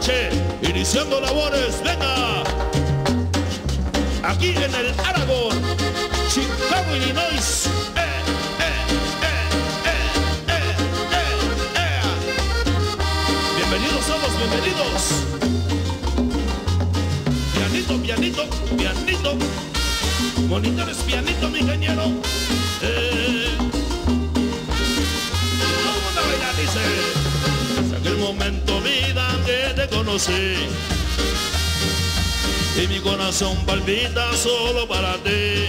noche, iniciando labores, venga. Aquí en el Aragón, Chicago, Illinois. Bienvenidos todos, bienvenidos. Pianito, pianito, pianito. Monitores, pianito, mi ingeniero. Todo el mundo baila, dice. Desde aquel momento, vida, que te conocí, y mi corazón palpita solo para ti,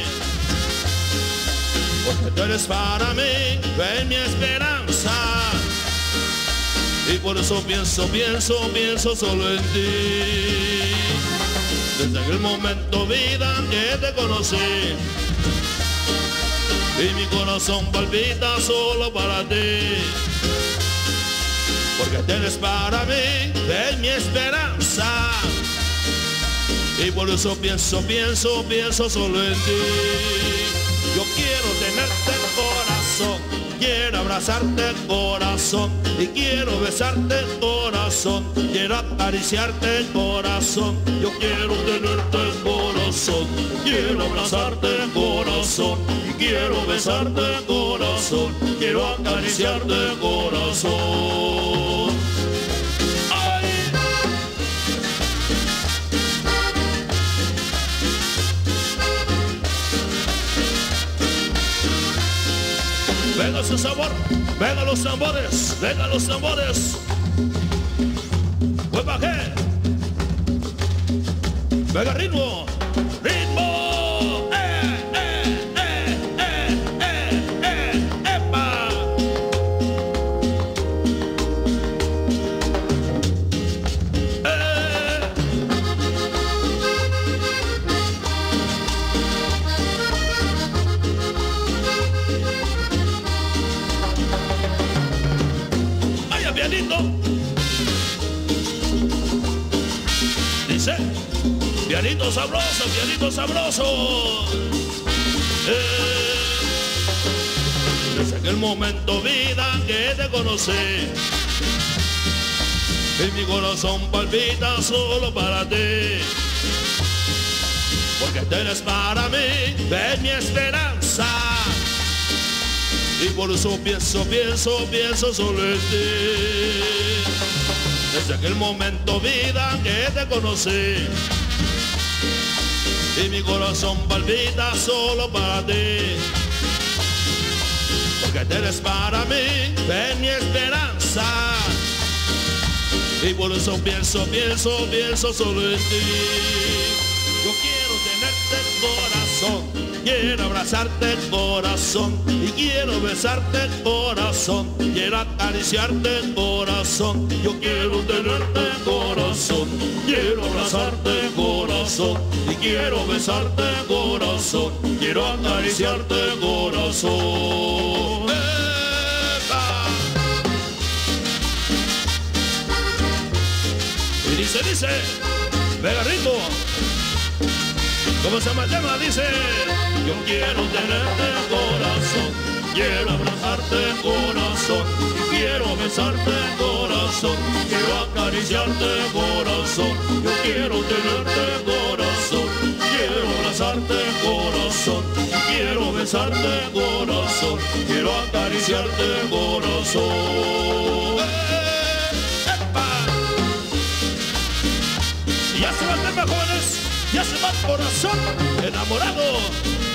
porque tú eres para mí, ven mi esperanza, y por eso pienso, pienso, pienso solo en ti. Desde aquel momento, vida, que te conocí, y mi corazón palpita solo para ti, porque tú eres para mí, ven mi esperanza, y por eso pienso, pienso, pienso solo en ti. Yo quiero tenerte corazón, quiero abrazarte corazón, y quiero besarte corazón, quiero acariciarte corazón. Yo quiero tenerte corazón, quiero abrazarte corazón, y quiero besarte corazón, quiero acariciarte corazón. Venga ese sabor, venga los tambores, venga los tambores. Pues bajé. Venga ritmo, ritmo. Epa. Pianito. Dice, pianito sabroso, pianito sabroso. Desde aquel momento, vida, que te conocí, y mi corazón palpita solo para ti, porque tú eres para mí, ven mi esperanza, y por eso pienso, pienso, pienso solo en ti. Desde aquel momento, vida, que te conocí, y mi corazón palpita solo para ti, porque tú eres para mí, ven mi esperanza, y por eso pienso, pienso, pienso solo en ti. Yo quiero tenerte corazón, quiero abrazarte corazón, y quiero besarte corazón, quiero acariciarte corazón. Yo quiero tenerte corazón, quiero abrazarte corazón, y quiero besarte corazón, quiero acariciarte corazón. ¡Epa! Y dice, venga ritmo. ¿Cómo se llama el tema? Dice, yo quiero tenerte corazón, quiero abrazarte corazón, quiero besarte corazón, quiero acariciarte corazón. Yo quiero tenerte corazón, quiero abrazarte corazón, quiero besarte corazón, quiero acariciarte corazón. ¡Epa! Y ya se va el tema, jóvenes. Ya se va el corazón enamorado.